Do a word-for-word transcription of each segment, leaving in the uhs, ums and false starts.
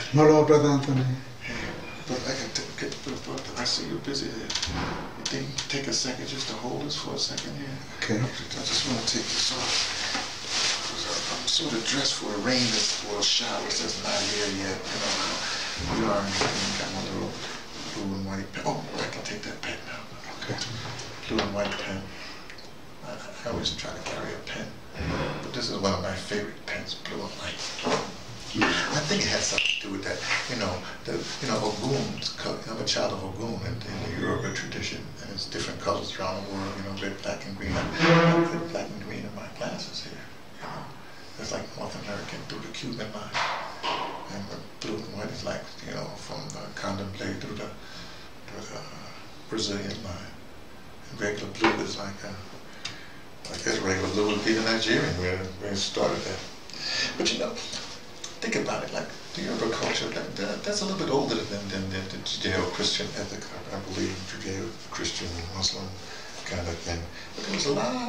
Hello, Brother Anthony. Hey, but I can get the book. I see you're busy there. You think you can take a second just to hold us for a second here? Okay. I just want to take this off. I'm sort of dressed for a rain that's for a shower that's not here yet. You know, we are in got my little blue and white pen. Oh, I can take that pen now. Okay. Blue and white pen. I, I always try to carry a pen, but this is one of my favorite pens, blue and white. I think it has something to do with that. You know, the you know Ogun. I'm a child of Ogun in, in the Yoruba tradition, and it's different colors around the world. You know, red, black, and green. I put black and green in my glasses here. You know, it's like North American through the Cuban line, and the blue and white is like you know from the Contemplate through the, through the Brazilian line. And regular blue is like a, like this regular blue would be the Nigerian where where it started at. But you know. Think about it, like the Yoruba culture, that, that, that's a little bit older than, than, than the Judeo-Christian ethic, I, I believe, Judeo-Christian, Muslim kind of thing. But there was a lot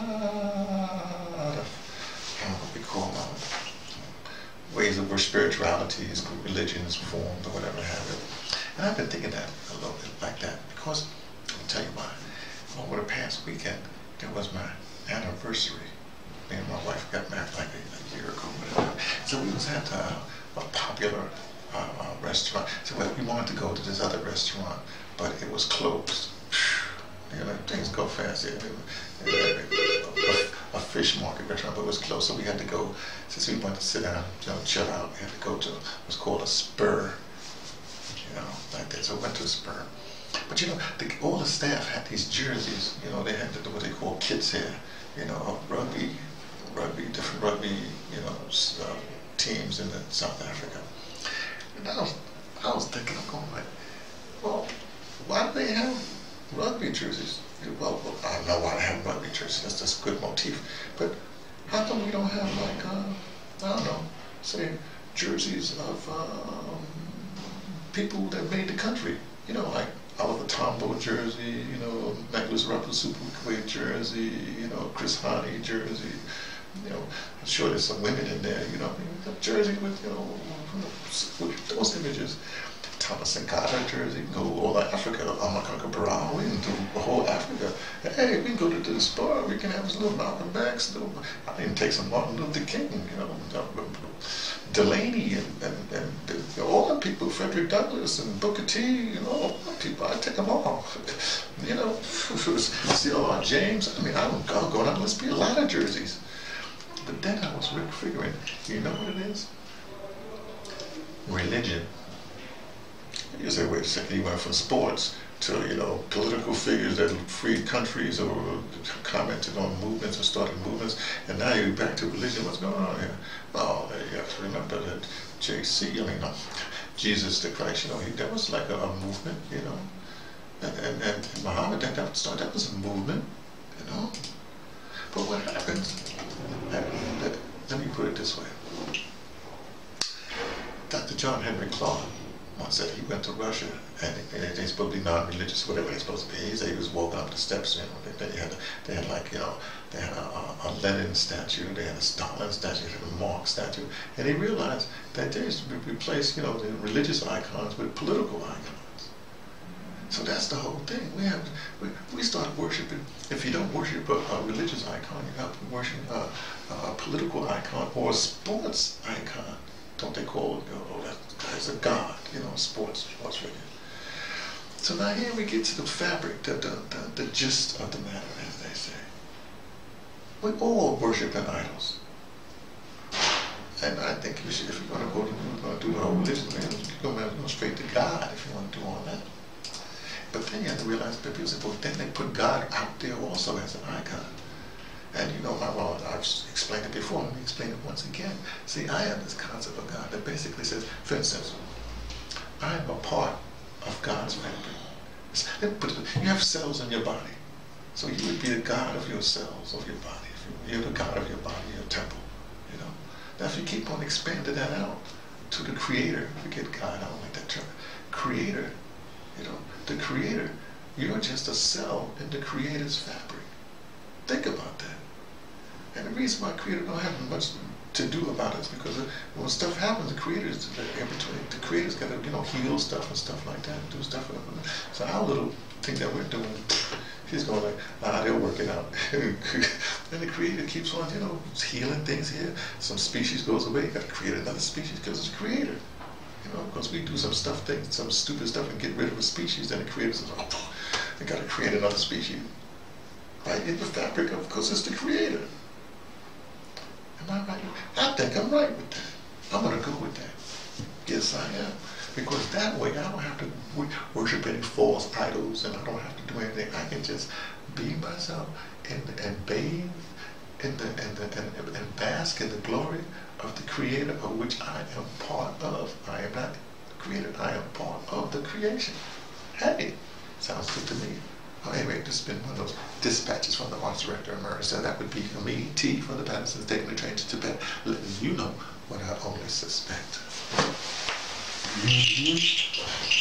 of uh, what we call uh, ways of where spiritualities, religions formed, or whatever have it. And I've been thinking that a little bit like that because, I'll tell you why, over the past weekend, there was my anniversary. Me and my wife got married like a, a year ago, whatever. So we was at a, a popular uh, uh, restaurant. So we wanted to go to this other restaurant, but it was closed. You know, things go fast. It, it, it, a, a fish market restaurant, but it was closed, so we had to go. Since we wanted to sit down, you know, chill out, we had to go to what's called a spur. You know, like that. So we went to a spur. But you know, the, all the staff had these jerseys. You know, they had the, what they call kits here. You know, of rugby. rugby, different rugby, you know, uh, teams in the South Africa. And I was, I was thinking, I'm going like, well, why do they have rugby jerseys? Well, well, I don't know why they have rugby jerseys. That's just a good motif. But how come we don't have like, uh, I don't know, say jerseys of um, people that made the country? You know, like Oliver Tambo jersey, you know, Nicholas Ruppel Superweight jersey, you know, Chris Hani jersey. You know, I'm sure there's some women in there, you know, a jersey with, you know, with those images. Thomas and Carter jersey, go all Africa, Amakaka Barao, we can do the whole Africa. Hey, we can go to the spot, we can have some little Malcolm X, little, I didn't take some Martin Luther King, you know, Delaney and, and, and you know, all the people, Frederick Douglass and Booker T, you know, all the people, I take them all. You know, C L R James, I mean, I don't go, go down, let's be a lot of jerseys. But then I was figuring, you know what it is? Religion. You say, wait a second, you went from sports to, you know, political figures that freed countries or commented on movements or started movements, and now you're back to religion. What's going on here? Oh, you have to remember that J C, I mean, no, Jesus the Christ, you know, he, that was like a, a movement, you know. And, and, and Muhammad, that, that, was, that was a movement, you know. But what happens, let, let me put it this way. Doctor John Henry Clark once said he went to Russia, and they're supposed to be non-religious, whatever they're supposed to be. He said he was walking up the steps, you know, they, they had, they had like, you know, they had a, a Lenin statue, they had a Stalin statue, they had a Marx statue, and he realized that they used to replace, you know, the religious icons with political icons. So that's the whole thing. We have, we, we start worshiping. If you don't worship a, a religious icon, you have to worship a, a political icon or a sports icon. Don't they call it, you know, that guy's a god, you know, sports, sports radio. So now here we get to the fabric, the, the, the, the gist of the matter, as they say. We all worship in idols. And I think we should, if you're going to go to, you're going to do the whole religion, you're going to go straight to God if you want to do all that. But then you have to realize that people say, well, then they put God out there also as an icon. And you know, my, well, I've explained it before, let me explain it once again. See, I have this concept of God that basically says, for instance, I am a part of God's fabric. You have cells in your body. So you would be the God of your cells, of your body. You're the God of your body, your temple, you know. Now if you keep on expanding that out to the Creator, forget God, I don't like that term, Creator, you know, the Creator, you're just a cell in the Creator's fabric. Think about that. And the reason why Creator don't have much to do about it, because when stuff happens, the creators, in between, the creators got to, you know, heal stuff and stuff like that, and do stuff. So our little thing that we're doing, he's going like, ah, they'll work it out. And the creator keeps on, you know, healing things here. Some species goes away, you got to create another species because it's a creator. You know, because we do some stuff, things, some stupid stuff, and get rid of a species, then the creator says, oh, I got to create another species. Right in the fabric of, because it's the creator. Am I right? I think I'm right with that. I'm going to go with that. Yes, I am. Because that way I don't have to worship any false idols, and I don't have to do anything. I can just be myself and, and bathe in the, and, the, and, and bask in the glory of the creator, of which I am part of. I am not the creator, I am part of the creation. Hey, sounds good to me. Oh, anyway, this has been one of those dispatches from the ArtsDirector emeritus. So that would be me, T, from the Pattersons, taking the train to Tibet, letting you know what I only suspect. Mm-hmm.